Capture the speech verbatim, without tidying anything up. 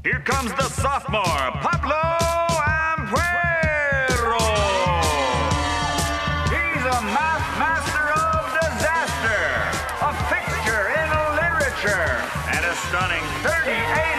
Here comes the sophomore, Pablo Ampuero. He's a math master of disaster, a fixture in literature, and a stunning thirty-eight